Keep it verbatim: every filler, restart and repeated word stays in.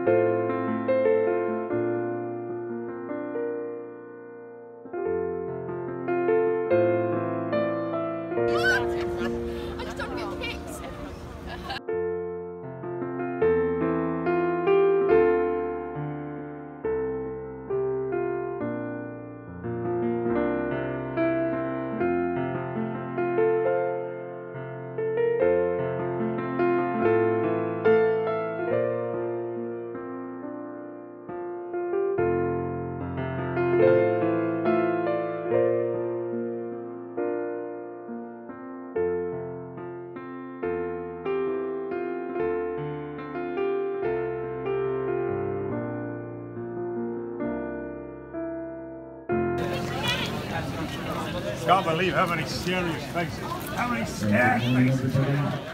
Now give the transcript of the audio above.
I just don't want to get picked. Can't believe how many serious faces, how many scared faces.